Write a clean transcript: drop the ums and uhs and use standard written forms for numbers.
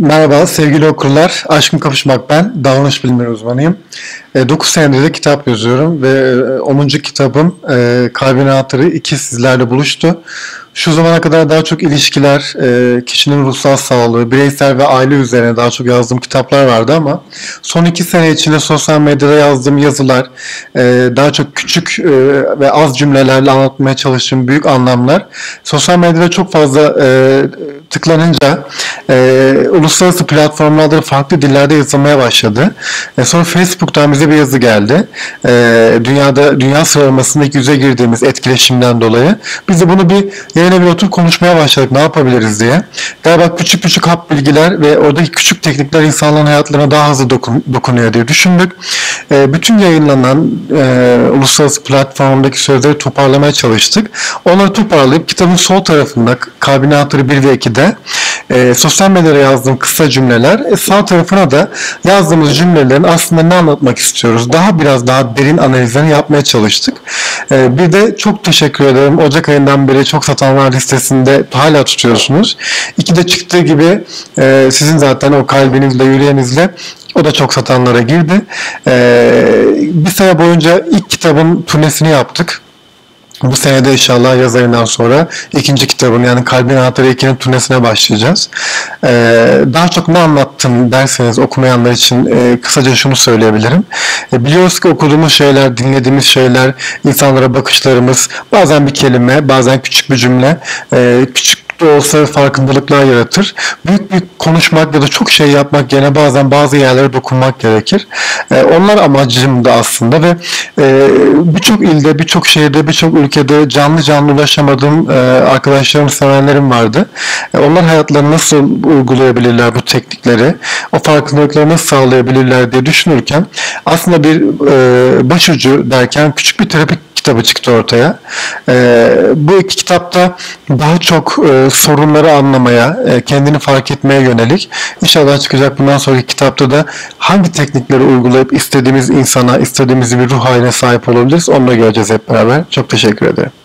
Merhaba sevgili okurlar. Aşkın Kapışmak ben. Davranış bilimleri uzmanıyım. 9 senedir de kitap yazıyorum ve 10. kitabım Kalbin Anahtarı 2 sizlerle buluştu. Şu zamana kadar daha çok ilişkiler, kişinin ruhsal sağlığı, bireysel ve aile üzerine daha çok yazdığım kitaplar vardı ama son 2 sene içinde sosyal medyada yazdığım yazılar, daha çok küçük ve az cümlelerle anlatmaya çalıştığım büyük anlamlar sosyal medyada çok fazla tıklanınca uluslararası platformlarda farklı dillerde yazılmaya başladı. Sonra Facebook'tan bize bir yazı geldi. Dünya sıralamasında ilk yüze girdiğimiz etkileşimden dolayı biz de bunu yerine bir oturup konuşmaya başladık. Ne yapabiliriz diye. Galiba küçük küçük hap bilgiler ve oradaki küçük teknikler insanların hayatlarına daha hızlı dokunuyor diye düşündük. Bütün yayınlanan uluslararası platformdaki sözleri toparlamaya çalıştık. Onları toparlayıp kitabın sol tarafında Kalbin Anahtarı 1 ve 2'de sosyal medyada yazdığım kısa cümleler, sağ tarafına da yazdığımız cümlelerin aslında ne anlatmak istiyoruz, biraz daha derin analizlerini yapmaya çalıştık. Bir de çok teşekkür ederim. Ocak ayından beri çok satanlar listesinde hala tutuyorsunuz. 2'de çıktığı gibi sizin zaten o kalbinizle, yüreğinizle o da çok satanlara girdi. Bir sene boyunca ilk kitabın turnesini yaptık. Bu senede inşallah yaz ayından sonra ikinci kitabın yani Kalbin Anahtarı 2'nin turnesine başlayacağız. Daha çok ne anlattım derseniz okumayanlar için kısaca şunu söyleyebilirim. Biliyoruz ki okuduğumuz şeyler, dinlediğimiz şeyler, insanlara bakışlarımız, bazen bir kelime, bazen küçük bir cümle, küçük de olsa farkındalıklar yaratır. Büyük büyük konuşmak ya da çok şey yapmak yerine bazen bazı yerlere dokunmak gerekir. Onlar amacım da aslında ve birçok ilde, birçok şehirde, birçok ülkede canlı ulaşamadığım arkadaşlarım, sevenlerim vardı. Onlar hayatlarını nasıl uygulayabilirler bu teknikleri, o farkındalıkları nasıl sağlayabilirler diye düşünürken aslında bir başucu derken küçük bir terapi kitabı çıktı ortaya. Bu iki kitapta daha çok sorunları anlamaya, kendini fark etmeye yönelik. İnşallah çıkacak bundan sonraki kitapta da hangi teknikleri uygulayıp istediğimiz insana, istediğimiz bir ruh haline sahip olabiliriz. Onu da göreceğiz hep beraber. Çok teşekkür ederim.